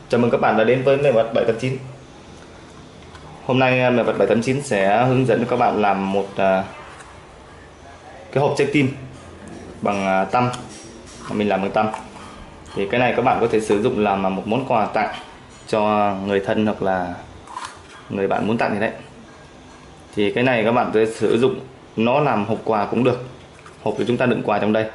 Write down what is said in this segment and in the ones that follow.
Chào mừng các bạn đã đến với mèo vật 789. Hôm nay mèo vật 789 sẽ hướng dẫn cho các bạn làm một cái hộp trái tim bằng tăm. Mình làm bằng tăm. Thì cái này các bạn có thể sử dụng làm một món quà tặng cho người thân hoặc là người bạn muốn tặng gì đấy. Thì cái này các bạn có thể sử dụng nó làm hộp quà cũng được. Hộp thì chúng ta đựng quà trong đây.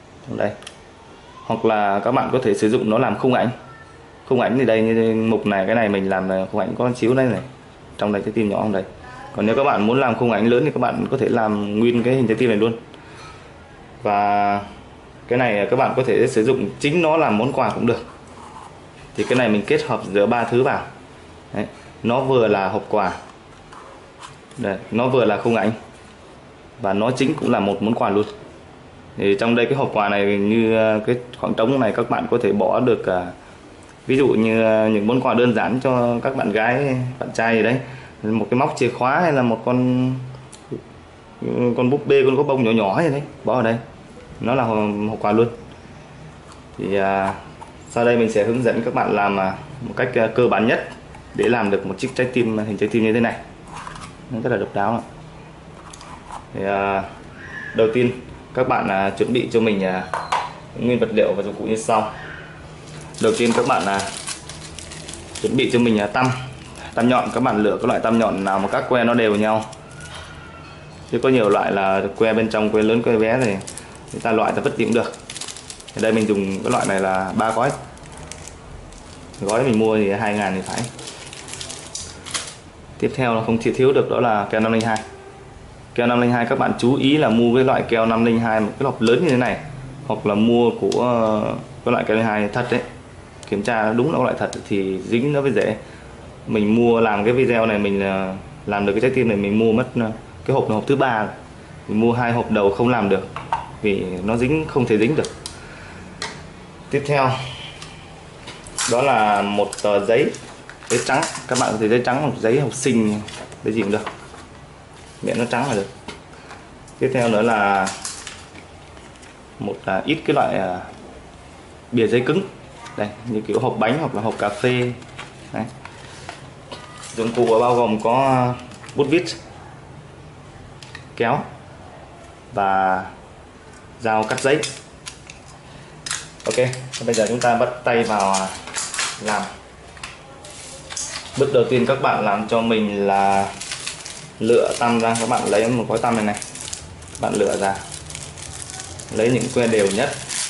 Hoặc là các bạn có thể sử dụng nó làm khung ảnh. Khung ảnh thì đây, như mục này, cái này mình làm là khung ảnh có chiếu đây này, trong đây trái tim nhỏ trong đây. Còn nếu các bạn muốn làm khung ảnh lớn thì các bạn có thể làm nguyên cái hình trái tim này luôn. Và cái này các bạn có thể sử dụng chính nó làm món quà cũng được. Thì cái này mình kết hợp giữa ba thứ vào. Đấy, nó vừa là hộp quà, đây, nó vừa là khung ảnh, và nó chính cũng là một món quà luôn. Thì trong đây cái hộp quà này, như cái khoảng trống này, các bạn có thể bỏ được ví dụ như những món quà đơn giản cho các bạn gái, bạn trai gì đấy, một cái móc chìa khóa hay là một con búp bê, con có bông nhỏ nhỏ gì đấy, bỏ ở đây, nó là hộp quà luôn. Thì sau đây mình sẽ hướng dẫn các bạn làm một cách cơ bản nhất để làm được một chiếc trái tim, hình trái tim như thế này, nó rất là độc đáo. Thì đầu tiên các bạn chuẩn bị cho mình nguyên vật liệu và dụng cụ như sau. Đầu tiên các bạn chuẩn bị cho mình tăm nhọn. Các bạn lựa cái loại tăm nhọn nào mà các que nó đều nhau, chứ có nhiều loại là que bên trong, que lớn, que bé thì người ta loại ta vứt đi cũng được. Ở đây mình dùng cái loại này là 3 gói. Gói mình mua thì 2.000 thì phải. Tiếp theo là không thiếu được đó là keo 502. Keo 502 các bạn chú ý là mua cái loại keo 502 một cái hộp lớn như thế này, hoặc là mua của cái loại keo 502 thật đấy, kiểm tra đúng là loại thật thì dính nó mới dễ. Mình mua làm cái video này, mình làm được cái trái tim này, mình mua mất cái hộp là hộp thứ 3. Mình mua 2 hộp đầu không làm được vì nó dính, không thể dính được. Tiếp theo đó là một tờ giấy trắng. Các bạn có thể giấy trắng hoặc giấy học sinh, giấy gì cũng được, miễn nó trắng là được. Tiếp theo nữa là một ít cái loại bìa giấy cứng đây, như kiểu hộp bánh hoặc là hộp cà phê đấy. Dụng cụ bao gồm có bút viết, kéo và dao cắt giấy. Ok, bây giờ chúng ta bắt tay vào làm. Bước đầu tiên các bạn làm cho mình là lựa tăm ra. Các bạn lấy một gói tăm này, các bạn lựa ra, lấy những que đều nhất.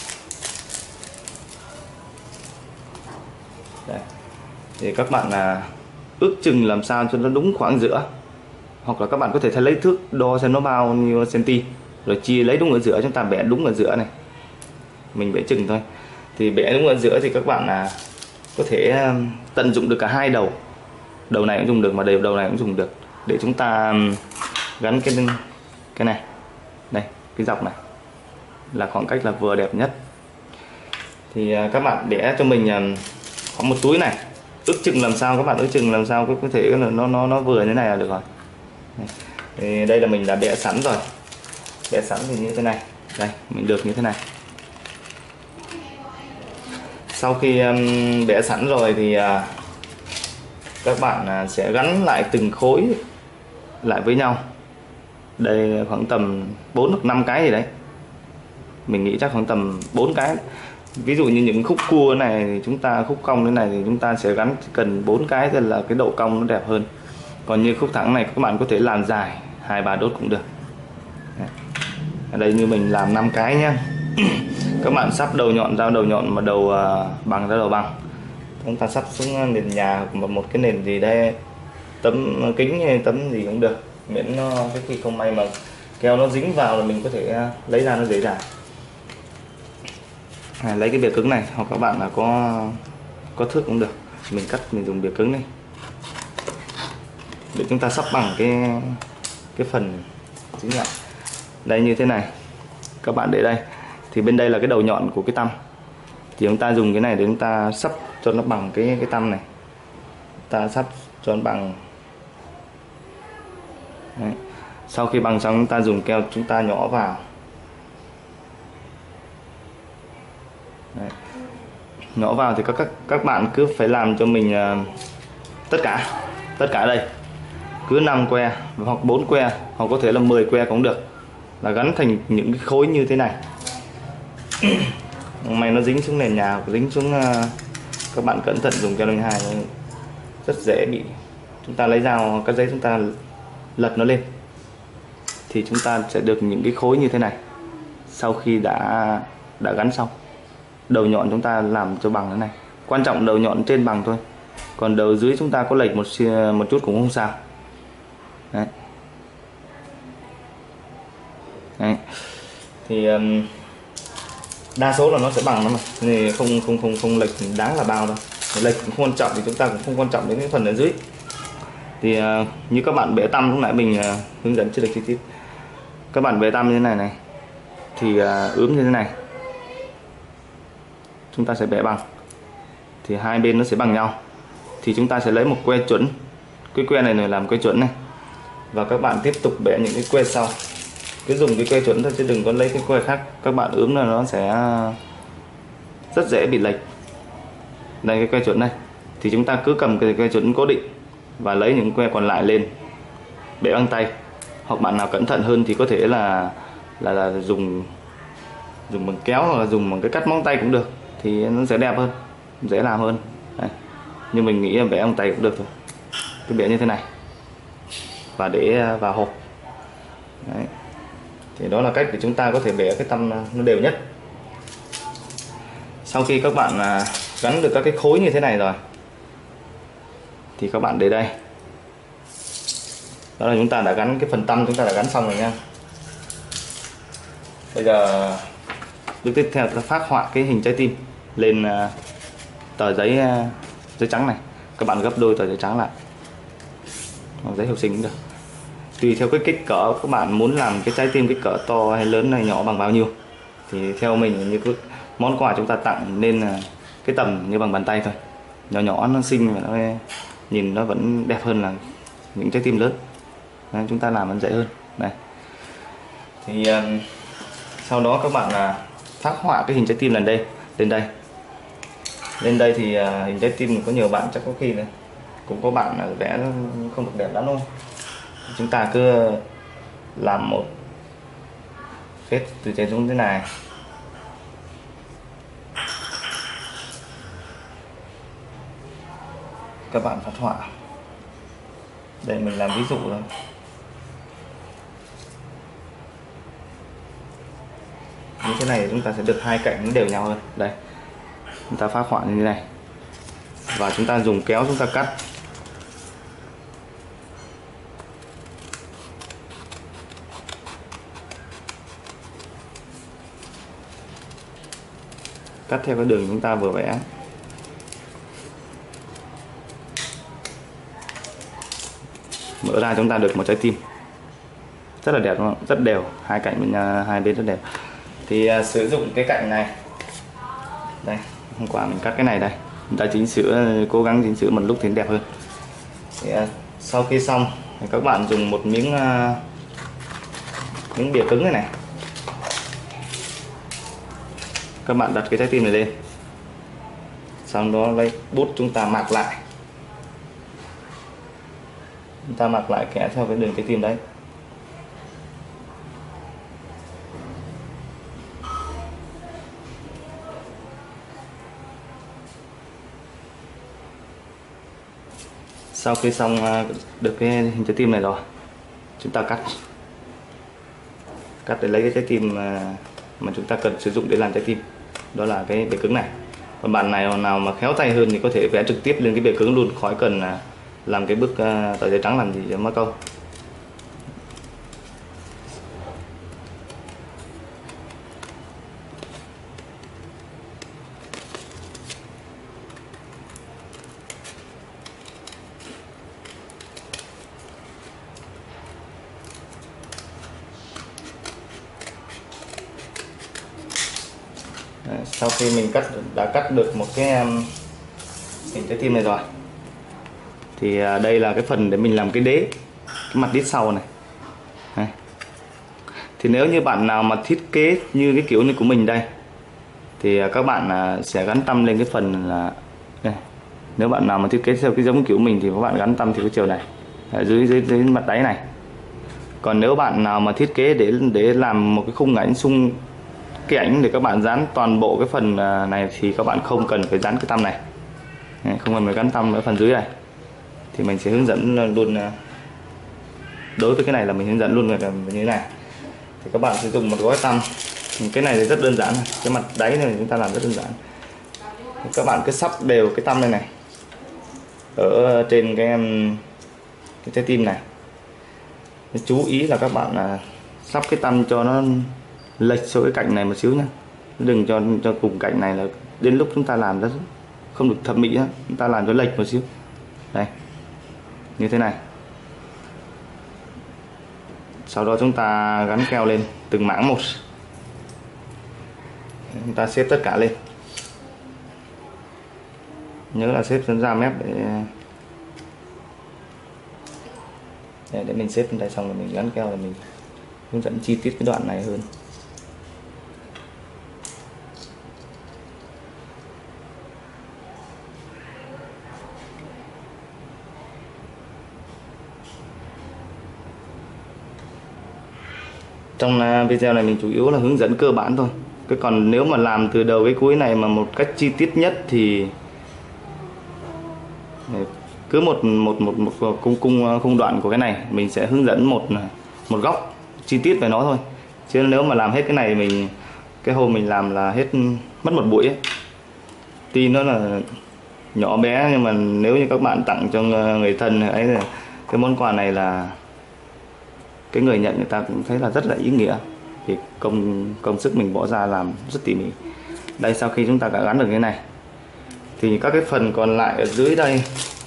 Đây. Thì các bạn ước chừng làm sao cho nó đúng khoảng giữa, hoặc là các bạn có thể lấy thước đo xem nó bao nhiêu cm rồi chia lấy đúng ở giữa, chúng ta bẻ đúng ở giữa này, mình bẻ chừng thôi. Thì bẻ đúng ở giữa thì các bạn có thể tận dụng được cả hai đầu. Đầu này cũng dùng được mà đầu này cũng dùng được, để chúng ta gắn cái này đây, cái dọc này là khoảng cách là vừa đẹp nhất. Thì các bạn bẻ cho mình có một túi này, ước chừng làm sao, các bạn ước chừng làm sao có thể là nó vừa như này là được rồi. Thì đây là mình đã bẻ sẵn rồi. Bẻ sẵn thì như thế này, đây mình được như thế này. Sau khi bẻ sẵn rồi thì các bạn sẽ gắn lại từng khối lại với nhau. Đây khoảng tầm 4 hoặc 5 cái gì đấy, mình nghĩ chắc khoảng tầm 4 cái. Ví dụ như những khúc cua này thì chúng ta, khúc cong thế này thì chúng ta sẽ gắn cần 4 cái, thì là cái độ cong nó đẹp hơn. Còn như khúc thẳng này các bạn có thể làm dài 2-3 đốt cũng được. Ở đây như mình làm 5 cái nhé. Các bạn sắp đầu nhọn ra đầu nhọn, mà đầu bằng ra đầu bằng. Chúng ta sắp xuống nền nhà hoặc một cái nền gì đây, tấm kính hay tấm gì cũng được, miễn nó cái khi không may mà keo nó dính vào là mình có thể lấy ra nó dễ dàng. Lấy cái bìa cứng này, hoặc các bạn là có thước cũng được, mình cắt, mình dùng bìa cứng này để chúng ta sắp bằng cái phần dính lại. Đây như thế này, các bạn để đây thì bên đây là cái đầu nhọn của cái tăm, thì chúng ta dùng cái này để chúng ta sắp cho nó bằng cái tăm này, ta sắp cho nó bằng. Đấy. Sau khi bằng xong chúng ta dùng keo chúng ta nhỏ vào. Đấy. Nhỏ vào thì các bạn cứ phải làm cho mình tất cả đây cứ 5 que hoặc 4 que hoặc có thể là 10 que cũng được, là gắn thành những cái khối như thế này. Mày nó dính xuống nền nhà, dính xuống các bạn cẩn thận dùng keo 02 rất dễ bị, chúng ta lấy dao cắt giấy chúng ta lật nó lên thì chúng ta sẽ được những cái khối như thế này. Sau khi đã gắn xong, đầu nhọn chúng ta làm cho bằng thế này, quan trọng đầu nhọn trên bằng thôi, còn đầu dưới chúng ta có lệch một chút cũng không sao. Đấy. Đấy. Thì đa số là nó sẽ bằng nó mà, thì không lệch đáng là bao đâu, lệch cũng không quan trọng thì chúng ta cũng không quan trọng đến cái phần ở dưới. Thì như các bạn bẻ tăm lúc nãy mình hướng dẫn chưa được chi tiết, các bạn bẻ tăm như thế này thì ướm như thế này chúng ta sẽ bẻ bằng, thì hai bên nó sẽ bằng nhau, thì chúng ta sẽ lấy một que chuẩn, cái que này làm que chuẩn này, và các bạn tiếp tục bẻ những cái que sau, cứ dùng cái que chuẩn thôi chứ đừng có lấy cái que khác, các bạn ướm là nó sẽ rất dễ bị lệch. Đây cái que chuẩn này thì chúng ta cứ cầm cái que chuẩn cố định và lấy những que còn lại lên bẻ bằng tay, hoặc bạn nào cẩn thận hơn thì có thể là dùng bằng kéo hoặc là dùng bằng cái cắt móng tay cũng được, thì nó sẽ đẹp hơn, dễ làm hơn. Đây. Nhưng mình nghĩ là bẻ bằng tay cũng được thôi, cứ bẻ như thế này và để vào hộp. Đấy. Thì đó là cách để chúng ta có thể bẻ cái tăm nó đều nhất. Sau khi các bạn gắn được các cái khối như thế này rồi thì các bạn để đây, đó là chúng ta đã gắn cái phần tăm, chúng ta đã gắn xong rồi nha. Bây giờ bước tiếp theo là phác họa cái hình trái tim lên tờ giấy trắng này. Các bạn gấp đôi tờ giấy trắng lại, hoặc giấy học sinh cũng được, tùy theo cái kích cỡ các bạn muốn làm cái trái tim kích cỡ to hay lớn hay nhỏ bằng bao nhiêu. Thì theo mình như cái món quà chúng ta tặng nên cái tầm như bằng bàn tay thôi, nhỏ nhỏ nó xinh và nó nhìn nó vẫn đẹp hơn là những trái tim lớn. Nên chúng ta làm nó dễ hơn. Này thì sau đó các bạn phác họa cái hình trái tim lên đây thì hình trái tim có nhiều bạn chắc có khi này cũng có bạn vẽ không được đẹp lắm đâu. Chúng ta cứ làm một vết từ trên xuống thế này, các bạn phác họa. Đây mình làm ví dụ thôi. Như thế này chúng ta sẽ được hai cạnh nó đều nhau hơn. Đây, chúng ta phác họa như thế này và chúng ta dùng kéo chúng ta cắt. Cắt theo cái đường chúng ta vừa vẽ. Mở ra chúng ta được một trái tim rất là đẹp, đúng không? Rất đều, hai cạnh bên hai bên rất đẹp. Thì sử dụng cái cạnh này, đây hôm qua mình cắt cái này đây, chúng ta chỉnh sửa, cố gắng chỉnh sửa một lúc thì đẹp hơn. Thì sau khi xong thì các bạn dùng một miếng bìa cứng này, các bạn đặt cái trái tim này lên, sau đó lấy bút chúng ta mạc lại, chúng ta mạc lại kẻ theo cái đường trái tim đấy. Sau khi xong được cái hình trái tim này rồi, chúng ta cắt để lấy cái trái tim mà chúng ta cần sử dụng để làm trái tim, đó là cái bìa cứng này. Còn bạn này nào mà khéo tay hơn thì có thể vẽ trực tiếp lên cái bìa cứng luôn, khỏi cần làm cái bước tờ giấy trắng làm gì cho mất công. Sau khi mình đã cắt được một cái hình trái tim này rồi thì đây là cái phần để mình làm cái đế, cái mặt đít sau này. Thì nếu như bạn nào mà thiết kế như cái kiểu như của mình đây thì các bạn sẽ gắn tăm lên cái phần là đây. Nếu bạn nào mà thiết kế theo cái giống kiểu mình thì các bạn gắn tăm thì cái chiều này ở dưới mặt đáy này. Còn nếu bạn nào mà thiết kế để làm một cái khung ảnh xung cái ảnh để các bạn dán toàn bộ cái phần này thì các bạn không cần phải dán cái tăm này. Không cần phải gắn tăm ở phần dưới này. Thì mình sẽ hướng dẫn luôn, đối với cái này là mình hướng dẫn luôn là như thế này. Thì các bạn sử dụng một gói tăm. Cái này thì rất đơn giản, cái mặt đáy này chúng ta làm rất đơn giản. Các bạn cứ sắp đều cái tăm này ở trên cái trái tim này. Chú ý là các bạn sắp cái tăm cho nó lệch xuống cái cạnh này một xíu nhé, đừng cho cùng cạnh này là đến lúc chúng ta làm nó không được thẩm mỹ, chúng ta làm cho lệch một xíu đây như thế này. Sau đó chúng ta gắn keo lên từng mảng một, chúng ta xếp tất cả lên, nhớ là xếp ra mép để mình xếp lên đây, xong rồi mình gắn keo là mình hướng dẫn chi tiết cái đoạn này hơn. Trong video này mình chủ yếu là hướng dẫn cơ bản thôi. Cái còn nếu mà làm từ đầu cái cuối này mà một cách chi tiết nhất thì cứ một khung đoạn của cái này mình sẽ hướng dẫn một góc chi tiết về nó thôi. Chứ nếu mà làm hết cái này mình cái hôm mình làm là hết mất một buổi ấy. Tuy nó là nhỏ bé nhưng mà nếu như các bạn tặng cho người thân ấy, cái món quà này là cái người nhận người ta cũng thấy là rất là ý nghĩa, thì công sức mình bỏ ra làm rất tỉ mỉ. Đây, sau khi chúng ta đã gắn được cái này thì các cái phần còn lại ở dưới đây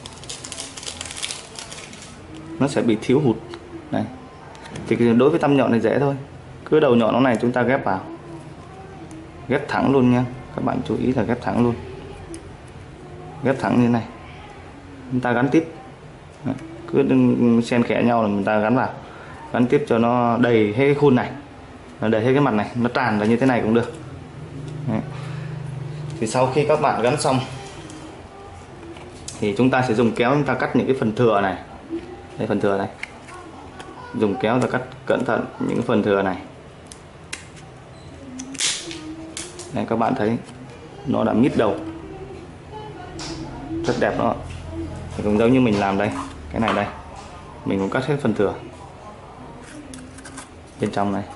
nó sẽ bị thiếu hụt này. Thì đối với tăm nhọn này dễ thôi, cứ đầu nhọn nó này chúng ta ghép vào, ghép thẳng luôn nha, các bạn chú ý là ghép thẳng luôn, ghép thẳng như thế này, chúng ta gắn tiếp. Cứ đừng xen kẽ nhau là chúng ta gắn vào, gắn tiếp cho nó đầy hết cái khuôn này, nó đầy hết cái mặt này, nó tràn ra như thế này cũng được. Đấy. Thì sau khi các bạn gắn xong thì chúng ta sẽ dùng kéo chúng ta cắt những cái phần thừa này. Đây, phần thừa này, dùng kéo ta cắt cẩn thận những phần thừa này. Đây, các bạn thấy nó đã mít đầu rất đẹp đó. Thì cũng giống như mình làm đây, cái này đây mình cũng cắt hết phần thừa bên trong này.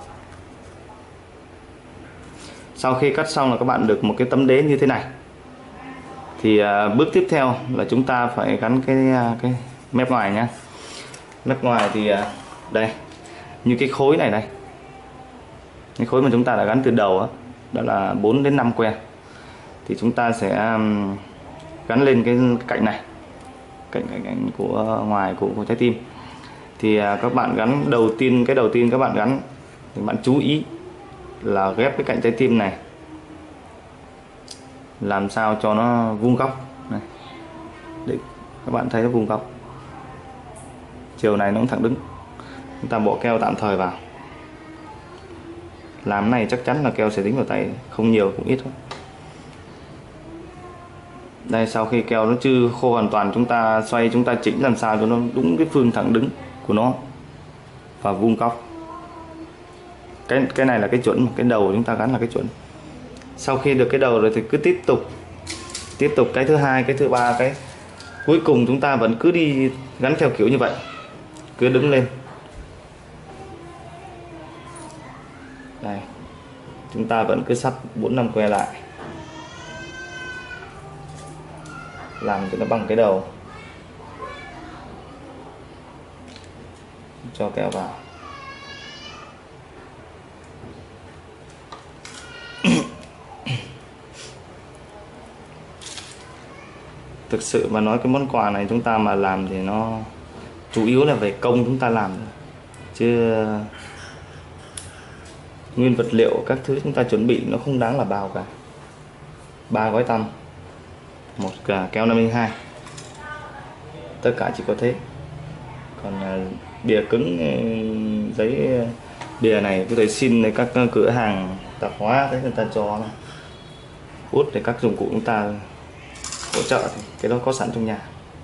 Sau khi cắt xong là các bạn được một cái tấm đế như thế này. Thì bước tiếp theo là chúng ta phải gắn cái mép ngoài nhé. Mép ngoài thì đây, như cái khối này đây, cái khối mà chúng ta đã gắn từ đầu đó là 4 đến 5 que, thì chúng ta sẽ gắn lên cái cạnh này, cạnh của ngoài của trái tim. Thì các bạn gắn cái đầu tiên các bạn gắn thì bạn chú ý là ghép cái cạnh trái tim này làm sao cho nó vuông góc này. Để các bạn thấy nó vuông góc, chiều này nó cũng thẳng đứng. Chúng ta bỏ keo tạm thời vào, làm cái này chắc chắn là keo sẽ dính vào tay, không nhiều cũng ít thôi. Đây, sau khi keo nó chưa khô hoàn toàn, chúng ta xoay, chúng ta chỉnh làm sao cho nó đúng cái phương thẳng đứng của nó và vuông góc. Cái này là cái chuẩn, cái đầu của chúng ta gắn là cái chuẩn. Sau khi được cái đầu rồi thì cứ tiếp tục cái thứ hai, cái thứ ba, cái cuối cùng chúng ta vẫn cứ đi gắn theo kiểu như vậy, cứ đứng lên. Đây, chúng ta vẫn cứ sắp 4-5 que lại, làm cho nó bằng cái đầu, cho keo vào. Thực sự mà nói cái món quà này chúng ta mà làm thì nó chủ yếu là về công chúng ta làm, chứ nguyên vật liệu các thứ chúng ta chuẩn bị nó không đáng là bao cả. 3 gói tăm, một keo 502, tất cả chỉ có thế. Còn bìa cứng, giấy bìa này có thể xin các cửa hàng tạp hóa đấy, người ta cho út để các dụng cụ chúng ta hỗ trợ thì cái đó có sẵn trong nhà.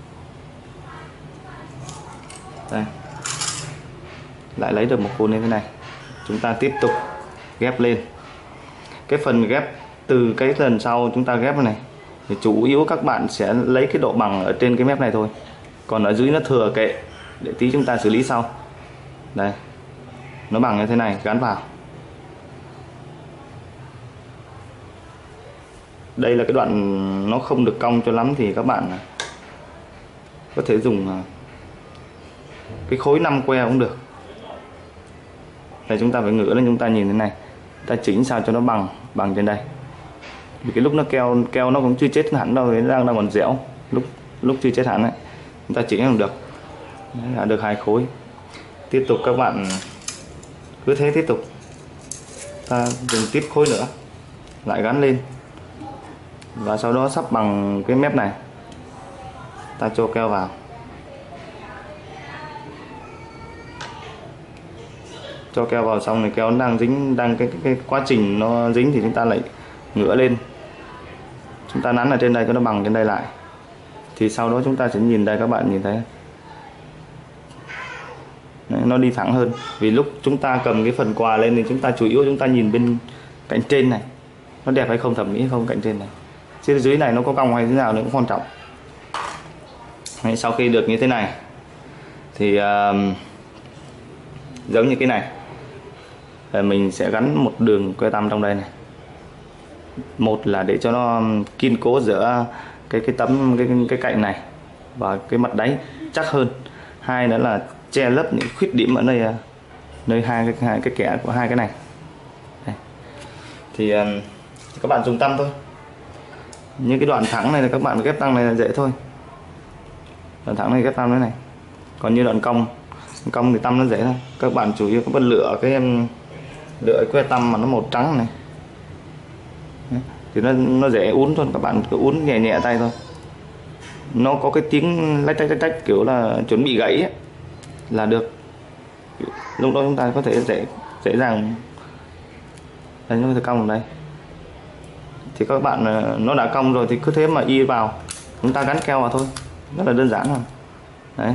Đây, lại lấy được một khối như thế này, chúng ta tiếp tục ghép lên. Cái phần ghép từ cái lần sau chúng ta ghép này thì chủ yếu các bạn sẽ lấy cái độ bằng ở trên cái mép này thôi, còn ở dưới nó thừa kệ để tí chúng ta xử lý sau. Đây, nó bằng như thế này, gắn vào. Đây là cái đoạn nó không được cong cho lắm thì các bạn có thể dùng cái khối 5 que cũng được. Đây, chúng ta phải ngửa lên, chúng ta nhìn thế này, ta chỉnh sao cho nó bằng trên đây. Vì cái lúc nó keo nó cũng chưa chết hẳn đâu, nó đang còn dẻo, lúc chưa chết hẳn đấy, chúng ta chỉnh không được. Đấy là được 2 khối. Tiếp tục các bạn cứ thế tiếp tục, ta dùng tiếp khối nữa lại gắn lên, và sau đó sắp bằng cái mép này ta cho keo vào. Cho keo vào xong thì keo nó đang dính, cái quá trình nó dính thì chúng ta lại ngửa lên, chúng ta nắn ở trên đây cho nó bằng trên đây lại, thì sau đó chúng ta sẽ nhìn đây, các bạn nhìn thấy đấy, nó đi thẳng hơn. Vì lúc chúng ta cầm cái phần quà lên thì chúng ta chủ yếu chúng ta nhìn bên cạnh trên này nó đẹp hay không, thẩm mỹ hay không, cạnh trên này, chứ dưới này nó có cong hay thế nào nữa cũng quan trọng. Đấy, sau khi được như thế này thì giống như cái này, mình sẽ gắn một đường que tăm trong đây này. Một là để cho nó kiên cố giữa cái tấm cái cạnh này và cái mặt đáy chắc hơn. Hai nữa là che lấp những khuyết điểm ở nơi hai cái kẽ của hai cái này. Đây. Thì các bạn dùng tăm thôi. Những cái đoạn thẳng này là các bạn ghép tăng này là dễ thôi. Đoạn thẳng này ghép tăm thế này. Còn như đoạn cong thì tăm nó dễ thôi. Các bạn chủ yếu các bạn lựa cái que tăm mà nó màu trắng này. Đấy. Thì nó dễ uốn thôi, các bạn cứ uốn nhẹ nhẹ tay thôi. Nó có cái tiếng lách tách kiểu là chuẩn bị gãy ấy, là được. Lúc đó chúng ta có thể dễ dàng. Đây, nó cong ở đây. Thì các bạn nó đã cong rồi thì cứ thế mà y vào, chúng ta gắn keo vào thôi, rất là đơn giản rồi. Đấy.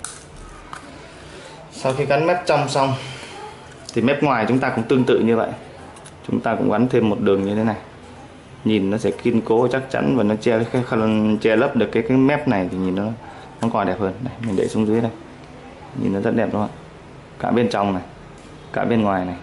Sau khi gắn mép trong xong thì mép ngoài chúng ta cũng tương tự như vậy, chúng ta cũng gắn thêm một đường như thế này, nhìn nó sẽ kiên cố chắc chắn và nó che lấp được cái mép này thì nhìn nó còn đẹp hơn. Đây, mình để xuống dưới đây, nhìn nó rất đẹp đúng không ạ, cả bên trong này cả bên ngoài này.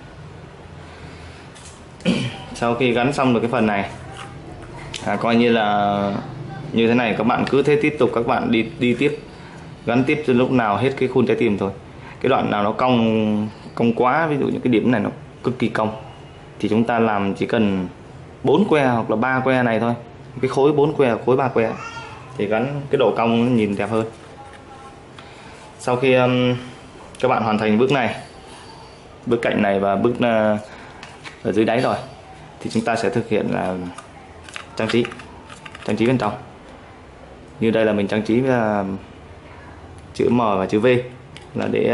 Sau khi gắn xong được cái phần này, coi như là như thế này, các bạn cứ thế tiếp tục, các bạn đi tiếp, gắn tiếp cho lúc nào hết cái khuôn trái tim thôi. Cái đoạn nào nó cong quá, ví dụ những cái điểm này nó cực kỳ cong, thì chúng ta làm chỉ cần 4 que hoặc là 3 que này thôi, cái khối 4 que, khối 3 que thì gắn cái độ cong nó nhìn đẹp hơn. Sau khi các bạn hoàn thành bước này, bước cạnh này và bước ở dưới đáy rồi, thì chúng ta sẽ thực hiện là trang trí bên trong. Như đây là mình trang trí chữ M và chữ V là để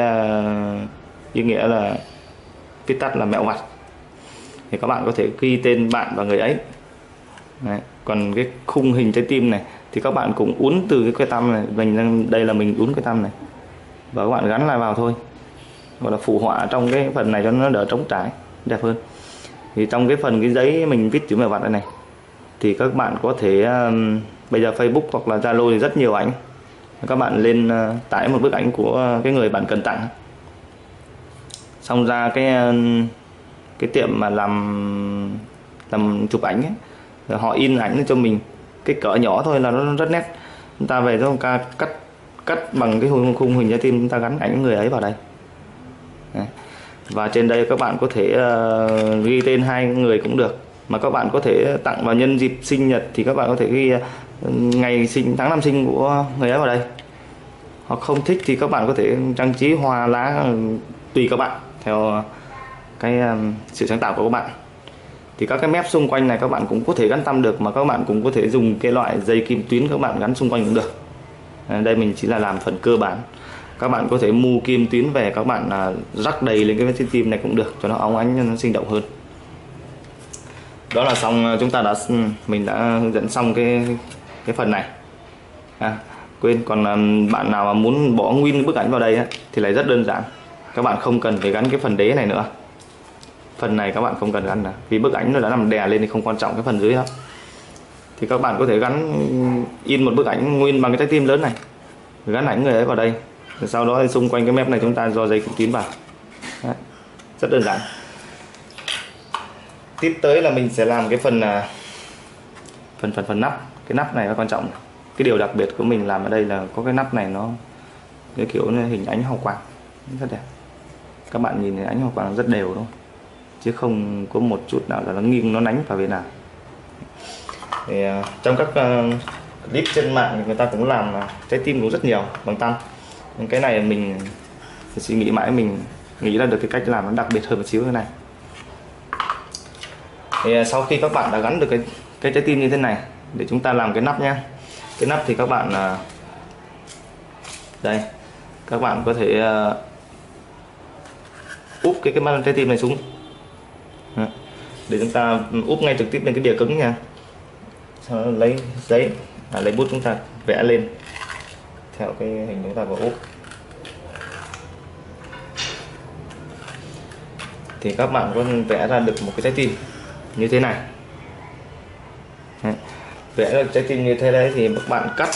ý nghĩa là viết tắt là mẹo vặt, thì các bạn có thể ghi tên bạn và người ấy. Đấy. Còn cái khung hình trái tim này thì các bạn cũng uốn từ cái que tăm này, đây là mình uốn que tăm này và các bạn gắn lại vào thôi, gọi là phụ họa trong cái phần này cho nó đỡ trống trải, đẹp hơn. Thì trong cái phần cái giấy mình viết chữ mẹo vặt này thì các bạn có thể bây giờ Facebook hoặc là Zalo thì rất nhiều ảnh, các bạn lên tải một bức ảnh của cái người bạn cần tặng, xong ra cái tiệm mà làm chụp ảnh ấy, rồi họ in ảnh cho mình cái cỡ nhỏ thôi là nó rất nét. Chúng ta về chúng ta cắt bằng cái khung hình trái tim, chúng ta gắn ảnh người ấy vào đây. Đấy. Và trên đây các bạn có thể ghi tên hai người cũng được, mà các bạn có thể tặng vào nhân dịp sinh nhật thì các bạn có thể ghi ngày sinh, tháng năm sinh của người ấy vào đây. Hoặc không thích thì các bạn có thể trang trí hoa lá, tùy các bạn theo cái sự sáng tạo của các bạn. Thì các cái mép xung quanh này các bạn cũng có thể gắn tăm được, mà các bạn cũng có thể dùng cái loại dây kim tuyến các bạn gắn xung quanh cũng được. Đây mình chỉ là làm phần cơ bản, các bạn có thể mua kim tuyến về, các bạn rắc đầy lên cái vết tim này cũng được cho nó óng ánh, cho nó sinh động hơn. Đó là xong, mình đã hướng dẫn xong cái phần này. Quên, còn bạn nào mà muốn bỏ nguyên cái bức ảnh vào đây á, thì lại rất đơn giản. Các bạn không cần phải gắn cái phần đế này nữa. Phần này các bạn không cần gắn nữa, vì bức ảnh nó đã nằm đè lên thì không quan trọng cái phần dưới đó. Thì các bạn có thể gắn in một bức ảnh nguyên bằng cái trái tim lớn này, gắn ảnh người ấy vào đây. Rồi sau đó thì xung quanh cái mép này chúng ta do dây kim tuyến vào. Đấy, rất đơn giản. Tiếp tới là mình sẽ làm cái phần nắp. Cái nắp này là quan trọng. Cái điều đặc biệt của mình làm ở đây là có cái nắp này nó cái kiểu hình ánh hào quang rất đẹp. Các bạn nhìn thấy ánh hào quang rất đều đúng không? Chứ không có một chút nào là nó nghiêng, nó nánh vào bên nào. Thì trong các clip trên mạng thì người ta cũng làm trái tim cũng rất nhiều bằng tăm. Nhưng cái này mình suy nghĩ mãi, mình nghĩ ra được cái cách làm nó đặc biệt hơn một xíu thế này. Thì sau khi các bạn đã gắn được cái trái tim như thế này, để chúng ta làm cái nắp nha. Cái nắp thì các bạn đây, các bạn có thể úp cái trái tim này xuống để chúng ta úp ngay trực tiếp lên cái bìa cứng nha. Sau đó lấy giấy, lấy bút chúng ta vẽ lên theo cái hình chúng ta vừa úp. Thì các bạn có vẽ ra được một cái trái tim như thế này. Vẽ được trái tim như thế đấy thì các bạn cắt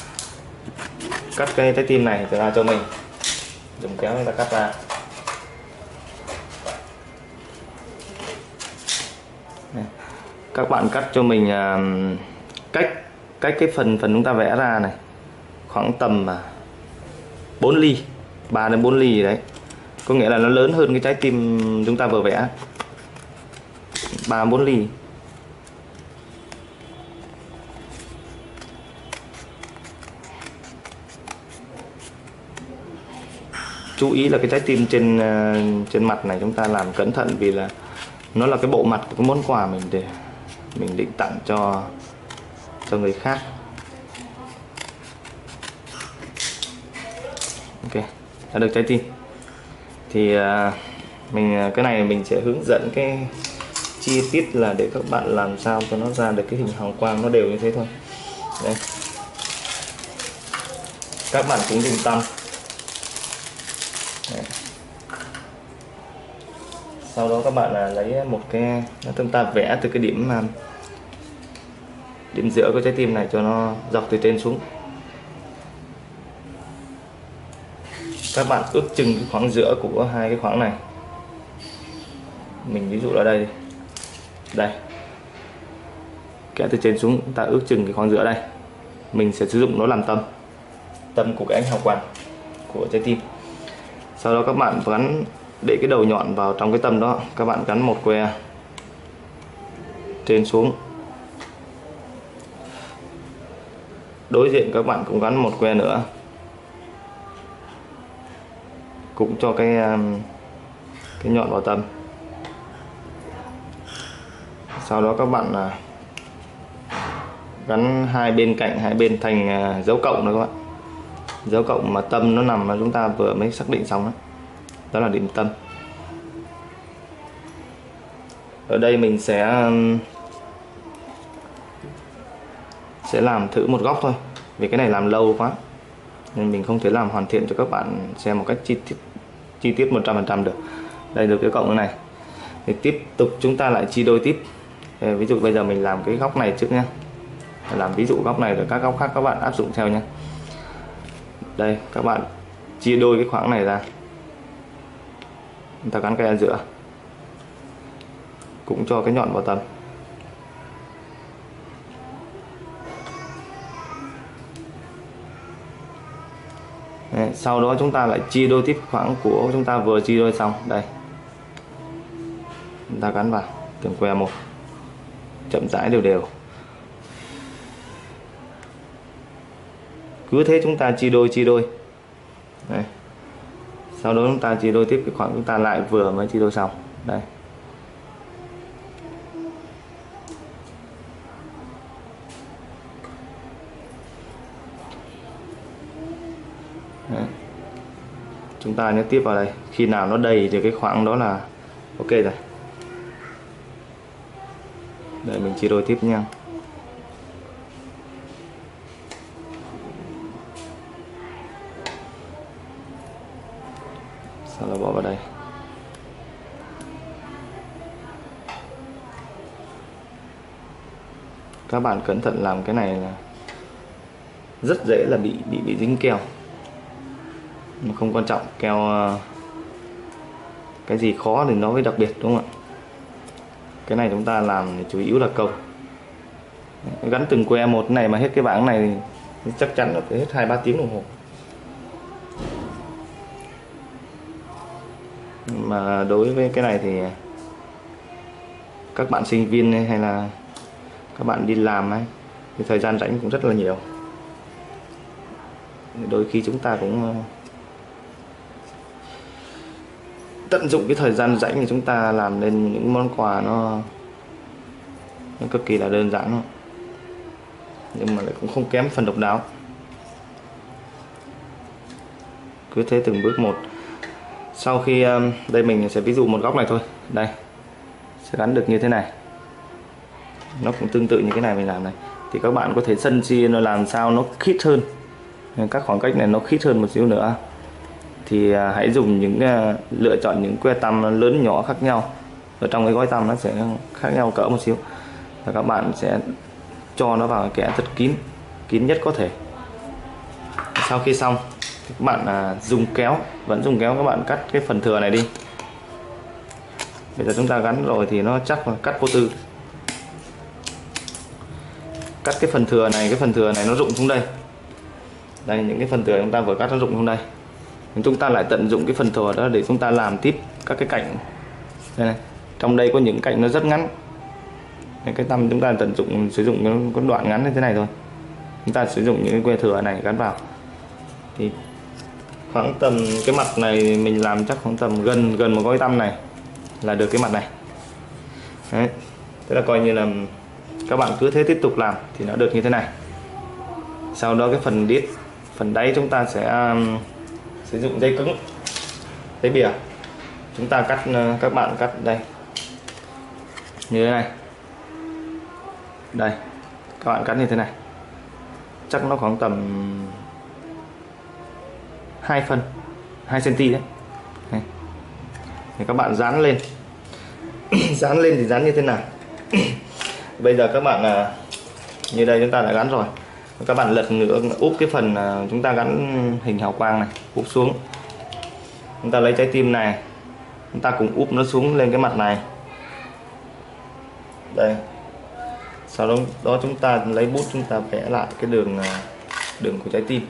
cái trái tim này ra cho mình, dùng kéo người ta cắt ra. Các bạn cắt cho mình cách cái phần chúng ta vẽ ra này khoảng tầm 4 ly, 3 đến 4 ly gì đấy. Có nghĩa là nó lớn hơn cái trái tim chúng ta vừa vẽ 3-4 ly. Chú ý là cái trái tim trên mặt này chúng ta làm cẩn thận, vì là nó là cái bộ mặt của cái món quà mình định tặng cho người khác. Ok, đã được trái tim. Thì cái này mình sẽ hướng dẫn cái chi tiết là để các bạn làm sao cho nó ra được cái hình hào quang nó đều như thế thôi. Đây. Các bạn cũng dùng tăm. Đấy. Sau đó các bạn lấy một cái, chúng ta vẽ từ cái điểm giữa của trái tim này cho nó dọc từ trên xuống. Các bạn ước chừng cái khoảng giữa của hai cái khoảng này. Mình ví dụ ở đây, đây, kéo từ trên xuống, ta ước chừng cái khoảng giữa đây. Mình sẽ sử dụng nó làm tâm của cái ánh hào quang của trái tim. Sau đó các bạn gắn, để cái đầu nhọn vào trong cái tâm đó, các bạn gắn một que trên xuống. Đối diện các bạn cũng gắn một que nữa, cũng cho cái nhọn vào tâm. Sau đó các bạn gắn hai bên cạnh, hai bên thành dấu cộng đó các bạn. Dấu cộng mà tâm nó nằm mà chúng ta vừa mới xác định xong đó. Đó là điểm tâm. Ở đây mình sẽ làm thử một góc thôi, vì cái này làm lâu quá nên mình không thể làm hoàn thiện cho các bạn xem một cách chi tiết 100% được. Đây được cái cộng này. Thì tiếp tục chúng ta lại chia đôi tiếp. Ví dụ bây giờ mình làm cái góc này trước nha. Làm ví dụ góc này rồi các góc khác các bạn áp dụng theo nha. Đây, các bạn chia đôi cái khoảng này ra. Chúng ta gắn cái ở giữa. Cũng cho cái nhọn vào tâm. Đấy, sau đó chúng ta lại chia đôi tiếp khoảng của chúng ta vừa chia đôi xong. Đây, chúng ta gắn vào từng que một, chậm rãi đều đều. Cứ thế chúng ta chia đôi. Đây. Sau đó chúng ta chia đôi tiếp cái khoảng chúng ta lại vừa mới chia đôi xong. Đây. Đấy. Chúng ta nhấn tiếp vào đây. Khi nào nó đầy thì cái khoảng đó là ok rồi. Để mình chia đôi tiếp nha. Sau đó bỏ vào đây. Các bạn cẩn thận làm cái này là rất dễ là bị dính keo. Mà không quan trọng, keo cái gì khó thì nó mới đặc biệt, đúng không ạ? Cái này chúng ta làm thì chủ yếu là câu. Gắn từng que một này mà hết cái bảng này thì chắc chắn là phải hết 2-3 tiếng đồng hồ. Mà đối với cái này thì các bạn sinh viên hay là các bạn đi làm ấy, thì thời gian rảnh cũng rất là nhiều. Đôi khi chúng ta cũng tận dụng cái thời gian rảnh thì chúng ta làm nên những món quà nó cực kỳ là đơn giản thôi, nhưng mà lại cũng không kém phần độc đáo. Cứ thế từng bước một. Sau khi đây mình sẽ ví dụ một góc này thôi, đây sẽ gắn được như thế này, nó cũng tương tự như cái này mình làm này. Thì các bạn có thể sân si nó làm sao nó khít hơn, các khoảng cách này nó khít hơn một xíu nữa, thì hãy dùng những lựa chọn những que tăm lớn nhỏ khác nhau. Ở trong cái gói tăm nó sẽ khác nhau cỡ một xíu, và các bạn sẽ cho nó vào cái kẽ thật kín nhất có thể. Sau khi xong thì các bạn dùng kéo, vẫn dùng kéo, các bạn cắt cái phần thừa này đi. Bây giờ chúng ta gắn rồi thì nó chắc là cắt vô tư. Cắt cái phần thừa này, cái phần thừa này nó rụng xuống đây. Đây, những cái phần thừa chúng ta vừa cắt nó rụng xuống đây. Chúng ta lại tận dụng cái phần thừa đó để chúng ta làm tiếp các cái cạnh đây này. Trong đây có những cạnh nó rất ngắn, cái tăm chúng ta tận dụng sử dụng cái đoạn ngắn như thế này thôi. Chúng ta sử dụng những cái que thừa này gắn vào, thì khoảng tầm cái mặt này mình làm chắc khoảng tầm gần một gói tăm này là được cái mặt này. Đấy, thế là coi như là các bạn cứ thế tiếp tục làm thì nó được như thế này. Sau đó cái phần đít, phần đáy chúng ta sẽ sử dụng dây cứng, dây bìa. Chúng ta cắt, các bạn cắt đây như thế này. Đây, các bạn cắt như thế này, chắc nó khoảng tầm 2 phân, 2 cm đấy. Đây. Thì các bạn dán lên. Dán lên thì dán như thế nào? Bây giờ các bạn như đây chúng ta đã gắn rồi. Các bạn lật ngửa, úp cái phần chúng ta gắn hình hào quang này, úp xuống. Chúng ta lấy trái tim này, chúng ta cùng úp nó xuống lên cái mặt này. Đây. Sau đó chúng ta lấy bút, chúng ta vẽ lại cái đường của trái tim.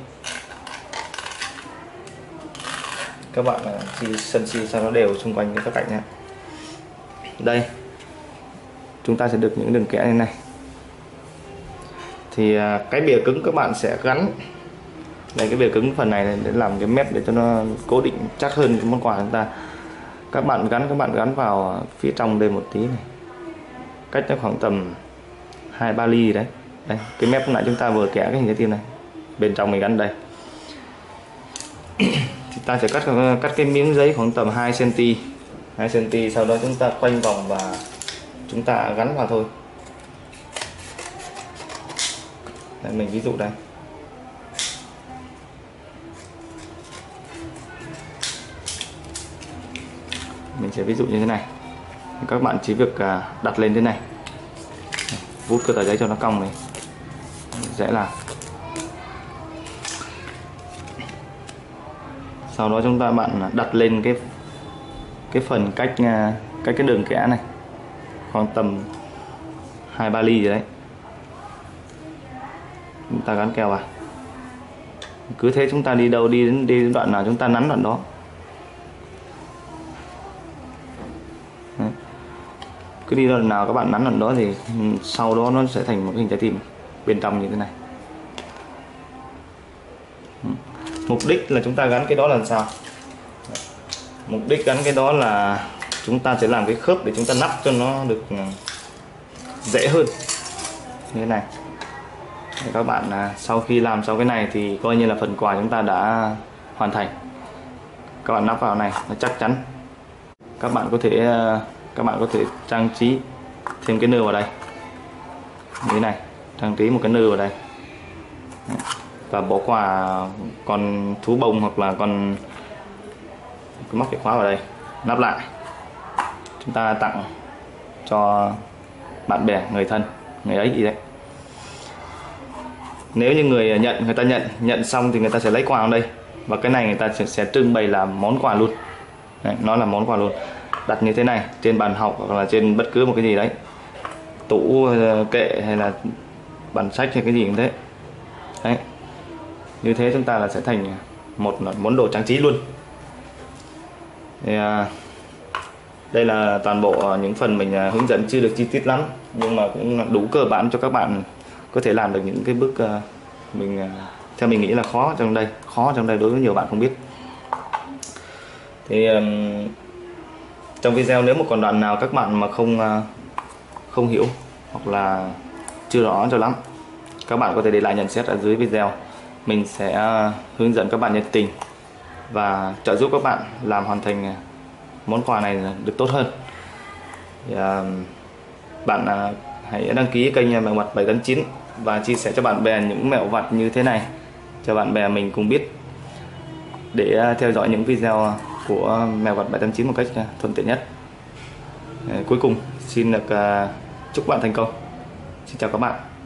Các bạn sân si sao nó đều xung quanh các cạnh nhé. Đây, chúng ta sẽ được những đường kẽ như này. Thì cái bìa cứng các bạn sẽ gắn đây, cái bìa cứng phần này để làm cái mép để cho nó cố định chắc hơn cái món quà chúng ta. Các bạn gắn vào phía trong đây một tí này, cách nó khoảng tầm 2-3 ly đấy. Đây, cái mép lại chúng ta vừa kẽ cái hình trái tim này, bên trong mình gắn đây. Thì ta sẽ cắt cái miếng giấy khoảng tầm 2 cm, sau đó chúng ta khoanh vòng và chúng ta gắn vào thôi. Đây, mình ví dụ đây. Mình sẽ ví dụ như thế này. Các bạn chỉ việc đặt lên thế này, vút cái tờ giấy cho nó cong này, dễ làm. Sau đó chúng ta bạn đặt lên cái phần cách cái đường kẽ này khoảng tầm 2-3 ly gì đấy. Chúng ta gắn keo vào. Cứ thế chúng ta đi đâu, đi đến đoạn nào chúng ta nắn đoạn đó. Đấy. Cứ đi đoạn nào các bạn nắn đoạn đó thì sau đó nó sẽ thành một hình trái tim bên trong như thế này. Mục đích là chúng ta gắn cái đó là sao? Mục đích gắn cái đó là chúng ta sẽ làm cái khớp để chúng ta nắp cho nó được dễ hơn như thế này. Để các bạn sau khi làm xong cái này thì coi như là phần quà chúng ta đã hoàn thành. Các bạn nắp vào này nó chắc chắn. Các bạn có thể trang trí thêm cái nơ vào đây. như thế này, trang trí một cái nơ vào đây. Và bỏ quà con thú bông hoặc là con cái móc chìa khóa vào đây, nắp lại. Chúng ta tặng cho bạn bè, người thân, người ấy gì đấy. Nếu như người nhận, người ta nhận xong thì người ta sẽ lấy quà vào đây, và cái này người ta sẽ trưng bày là món quà luôn. Đấy, nó là món quà luôn, đặt như thế này trên bàn học hoặc là trên bất cứ một cái gì đấy, tủ kệ hay là bàn sách hay cái gì cũng thế. Đấy, như thế chúng ta là sẽ thành một món đồ trang trí luôn. Thì, đây là toàn bộ những phần mình hướng dẫn, chưa được chi tiết lắm nhưng mà cũng đủ cơ bản cho các bạn có thể làm được những cái bước theo mình nghĩ là khó trong đây đối với nhiều bạn không biết. Thì trong video nếu mà còn đoạn nào các bạn mà không hiểu hoặc là chưa rõ cho lắm, các bạn có thể để lại nhận xét ở dưới video. Mình sẽ hướng dẫn các bạn nhiệt tình và trợ giúp các bạn làm hoàn thành món quà này được tốt hơn. Thì, bạn hãy đăng ký kênh Mèo Vặt 789 và chia sẻ cho bạn bè những mẹo vặt như thế này cho bạn bè mình cùng biết, để theo dõi những video của Mèo Vặt 789 một cách thuận tiện nhất. Cuối cùng xin được chúc bạn thành công. Xin chào các bạn.